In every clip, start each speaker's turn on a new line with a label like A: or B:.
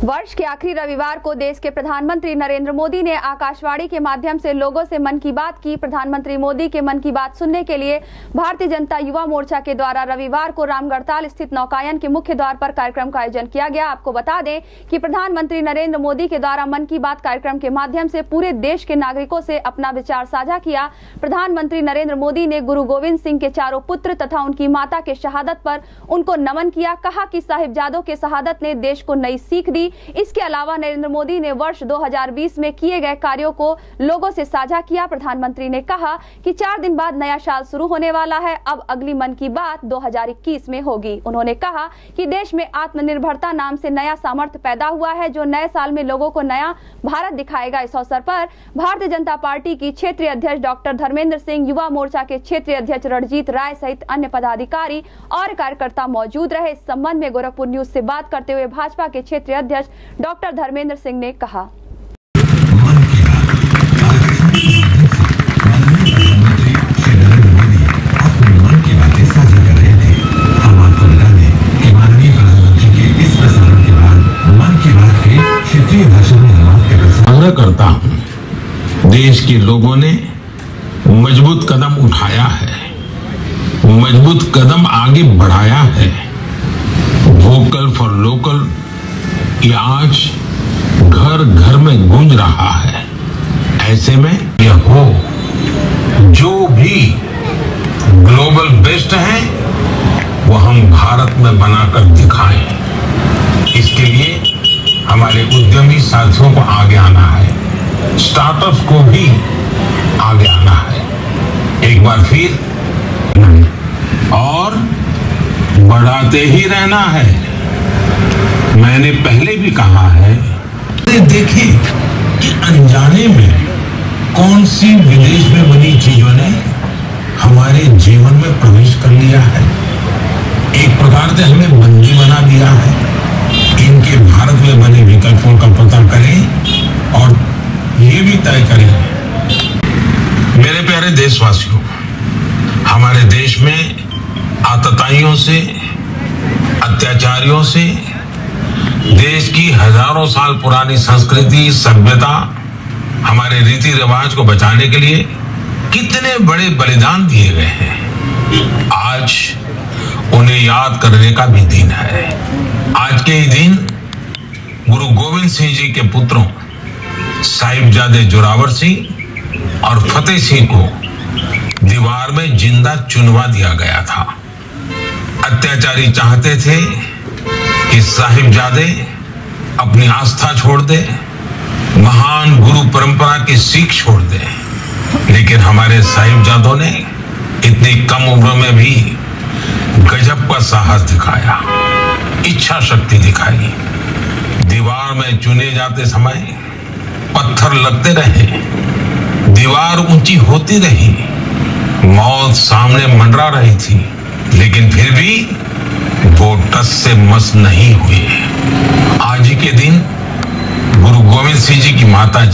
A: वर्ष के आखिरी रविवार को देश के प्रधानमंत्री नरेंद्र मोदी ने आकाशवाणी के माध्यम से लोगों से मन की बात की। प्रधानमंत्री मोदी के मन की बात सुनने के लिए भारतीय जनता युवा मोर्चा के द्वारा रविवार को रामगढ़ताल स्थित नौकायन के मुख्य द्वार पर कार्यक्रम का आयोजन किया गया। आपको बता दें कि प्रधानमंत्री नरेंद्र मोदी के द्वारा मन की बात कार्यक्रम के माध्यम से पूरे देश के नागरिकों से अपना विचार साझा किया। प्रधानमंत्री नरेंद्र मोदी ने गुरु गोविंद सिंह के चारों पुत्र तथा उनकी माता के शहादत पर उनको नमन किया। कहा कि साहिबजादों के शहादत ने देश को नई सीख दी। इसके अलावा नरेंद्र मोदी ने वर्ष 2020 में किए गए कार्यों को लोगों से साझा किया। प्रधानमंत्री ने कहा कि 4 दिन बाद नया साल शुरू होने वाला है। अब अगली मन की बात 2021 में होगी। उन्होंने कहा कि देश में आत्मनिर्भरता नाम से नया सामर्थ्य पैदा हुआ है जो नए साल में लोगों को नया भारत दिखाएगा। इस अवसर पर भारतीय जनता पार्टी की क्षेत्रीय अध्यक्ष डॉक्टर धर्मेंद्र सिंह, युवा मोर्चा के क्षेत्रीय अध्यक्ष रणजीत राय सहित अन्य पदाधिकारी और कार्यकर्ता मौजूद रहे। इस संबंध में गोरखपुर न्यूज से बात करते हुए भाजपा के क्षेत्रीय अध्यक्ष डॉक्टर धर्मेंद्र सिंह ने कहा,
B: आग्रह करता हूं, देश के लोगों ने मजबूत कदम उठाया है, मजबूत कदम आगे बढ़ाया है। वोकल फॉर लोकल ये आज घर घर में गूंज रहा है। ऐसे में यह हो जो भी ग्लोबल बेस्ट है वो हम भारत में बनाकर दिखाएं। इसके लिए हमारे उद्यमी साथियों को आगे आना है, स्टार्टअप्स को भी आगे आना है, एक बार फिर और बढ़ाते ही रहना है। मैंने पहले भी कहा है, देखें कि अनजाने में कौन सी विदेश में बनी चीजों ने हमारे जीवन में प्रवेश कर लिया है। एक प्रकार से हमें बंदी बना दिया है। इनके भारत में बने विकल्पों का पता करें और ये भी तय करें। मेरे प्यारे देशवासियों, हमारे देश में आतताइयों से, अत्याचारियों से, देश की हजारों साल पुरानी संस्कृति, सभ्यता, हमारे रीति रिवाज को बचाने के लिए कितने बड़े बलिदान दिए गए हैं। आज उन्हें याद करने का भी दिन है। आज के ही दिन गुरु गोविंद सिंह जी के पुत्रों साहिबजादे जोरावर सिंह और फतेह सिंह को दीवार में जिंदा चुनवा दिया गया था। अत्याचारी चाहते थे कि साहिबजादे अपनी आस्था छोड़ दे, महान गुरु परंपरा की सीख छोड़ दे, लेकिन हमारे साहिबजादों ने इतनी कम उम्र में भी गजब का साहस दिखाया, इच्छा शक्ति दिखाई। दीवार में चुने जाते समय पत्थर लगते रहे, दीवार ऊंची होती रही, मौत सामने मंडरा रही थी, लेकिन फिर भी वो टस से मस नहीं हुए। आज ही के दिन गुरु गोविंद सिंह जी की माता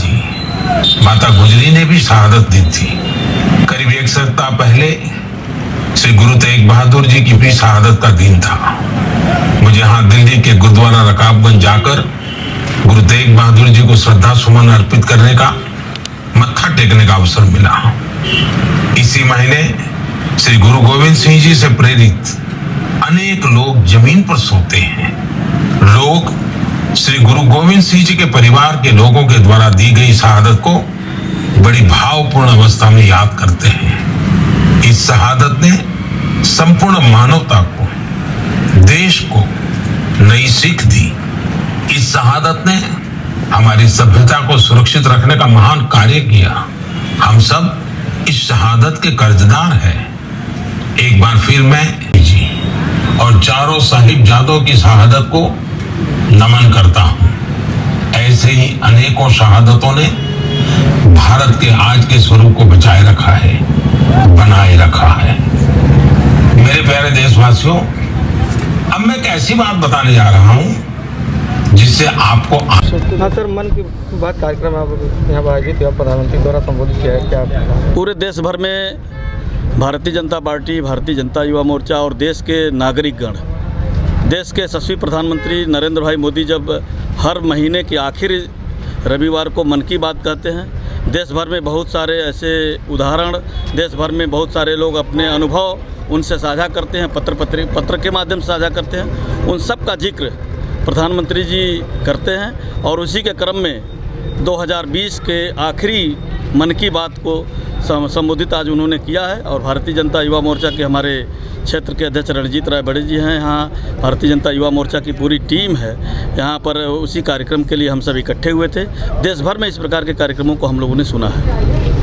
B: गुजरी ने भी शहादत दी थी। करीब 1 सप्ताह पहले श्री गुरु तेग बहादुर जी की भी शहादत का दिन था। मुझे यहाँ दिल्ली के गुरुद्वारा रकाबगंज जाकर गुरु तेग बहादुर जी को श्रद्धा सुमन अर्पित करने का, मत्था टेकने का अवसर मिला। इसी महीने श्री गुरु गोविंद सिंह जी से प्रेरित अनेक लोग जमीन पर सोते हैं। लोग श्री गुरु गोविंद सिंह जी के परिवार के लोगों के द्वारा दी गई शहादत को बड़ी भावपूर्ण अवस्था में याद करते हैं। इस शहादत ने संपूर्ण मानवता को, देश को नई सीख दी। इस शहादत ने हमारी सभ्यता को सुरक्षित रखने का महान कार्य किया। हम सब इस शहादत के कर्जदार हैं। एक बार फिर मैं जी और चारों साहिबजादों की शहादत को नमन करता हूं। ऐसे ही अनेकों शहादतों ने भारत के आज के स्वरूप को बचाए रखा है, बनाए रखा है। मेरे प्यारे देशवासियों, अब मैं एक ऐसी बात बताने जा रहा हूं जिससे आपको
C: हाँ सर, मन की बात कार्यक्रम आप यहाँ आयोजित हुआ, प्रधानमंत्री द्वारा संबोधित किया है। क्या
D: पूरे देश भर में भारतीय जनता पार्टी, भारतीय जनता युवा मोर्चा और देश के नागरिकगण, देश के यशस्वी प्रधानमंत्री नरेंद्र भाई मोदी जब हर महीने के आखिरी रविवार को मन की बात कहते हैं। देश भर में बहुत सारे ऐसे उदाहरण, देश भर में बहुत सारे लोग अपने अनुभव उनसे साझा करते हैं, पत्र के माध्यम से साझा करते हैं। उन सब का जिक्र प्रधानमंत्री जी करते हैं और उसी के क्रम में 2020 के आखिरी मन की बात को संबोधित आज उन्होंने किया है। और भारतीय जनता युवा मोर्चा के हमारे क्षेत्र के अध्यक्ष रणजीत राय बड़े जी हैं, यहाँ भारतीय जनता युवा मोर्चा की पूरी टीम है यहाँ पर। उसी कार्यक्रम के लिए हम सब इकट्ठे हुए थे। देश भर में इस प्रकार के कार्यक्रमों को हम लोगों ने सुना है।